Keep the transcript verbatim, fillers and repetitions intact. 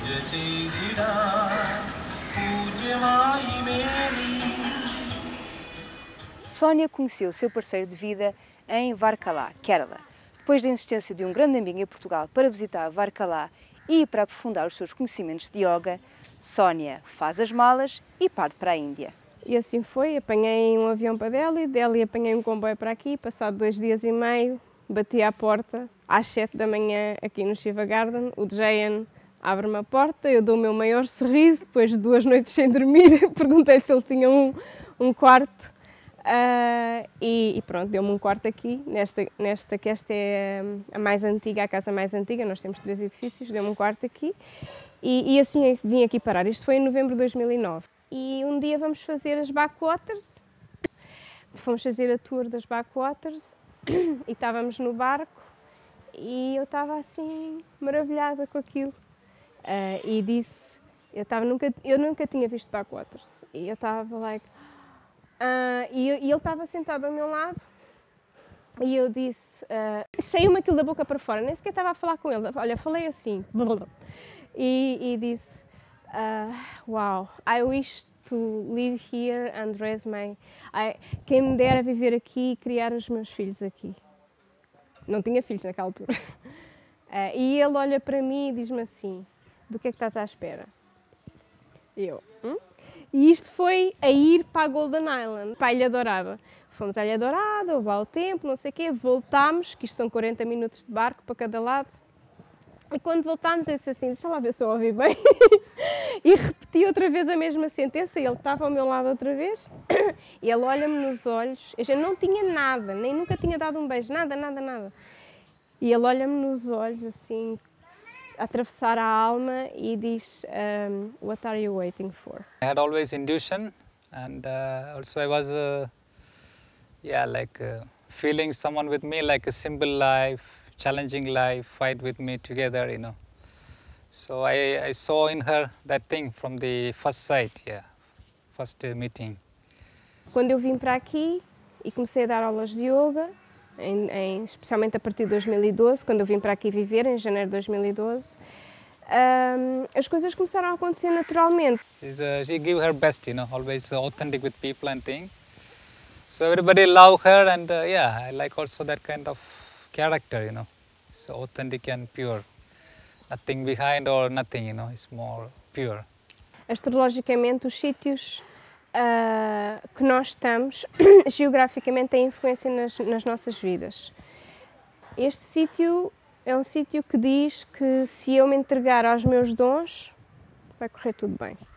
Sónia conheceu o seu parceiro de vida em Varkala, Kerala. Depois da insistência de um grande amigo em Portugal para visitar Varkala e para aprofundar os seus conhecimentos de yoga, Sónia faz as malas e parte para a Índia. E assim foi, apanhei um avião para Delhi, Delhi apanhei um comboio para aqui, passado dois dias e meio, bati à porta, às sete da manhã, aqui no Shiva Garden, o Jayan abre-me a porta, eu dou o meu maior sorriso, depois de duas noites sem dormir, perguntei se ele tinha um, um quarto, uh, e, e pronto, deu-me um quarto aqui, nesta, nesta que esta é a mais antiga, a casa mais antiga, nós temos três edifícios, deu-me um quarto aqui, e, e assim vim aqui parar. Isto foi em novembro de dois mil e nove. E um dia vamos fazer as backwaters, fomos fazer a tour das backwaters e estávamos no barco e eu estava assim maravilhada com aquilo uh, e disse, eu, estava, nunca, eu nunca tinha visto backwaters e eu estava like, uh, e, e ele estava sentado ao meu lado e eu disse, uh, saiu-me aquilo da boca para fora, nem sequer estava a falar com ele, olha, falei assim e, e disse, Uh, wow, I wish to live here and raise my... I, quem me dera viver aqui e criar os meus filhos aqui. Não tinha filhos naquela altura. Uh, e ele olha para mim e diz-me assim, do que é que estás à espera? E eu, hum? E isto foi a ir para a Golden Island, para a Ilha Dourada. Fomos à Ilha Dourada, houve lá o tempo, não sei o quê, voltámos, que isto são quarenta minutos de barco para cada lado. E quando voltámos, eu disse assim, deixa lá ver se eu ouvi bem. E repeti outra vez a mesma sentença, ele estava ao meu lado outra vez, e ele olha-me nos olhos, eu já não tinha nada, nem nunca tinha dado um beijo, nada, nada, nada. E ele olha-me nos olhos, assim, a atravessar a alma e diz, um, what are you waiting for? I had always intuition, and uh, also I was, uh, yeah, like uh, feeling someone with me, like a simple life, challenging life, fight with me together, you know. So I, I saw in her that thing from the first sight, yeah, first uh, meeting. Quando eu vim para aqui e comecei a dar aulas de yoga, em, em, especialmente a partir de dois mil e doze, quando eu vim para aqui viver, em janeiro de dois mil e doze, um, as coisas começaram a acontecer naturalmente. She's, uh, she gave her best, you know, always authentic with people and things. So everybody love her, and uh, yeah, I like also that kind of character, you know, so authentic and pure. Nothing behind or nothing, you know, it's more pure. Astrologicamente, os sítios uh, que nós estamos, geograficamente, têm influência nas, nas nossas vidas. Este sítio é um sítio que diz que se eu me entregar aos meus dons, vai correr tudo bem.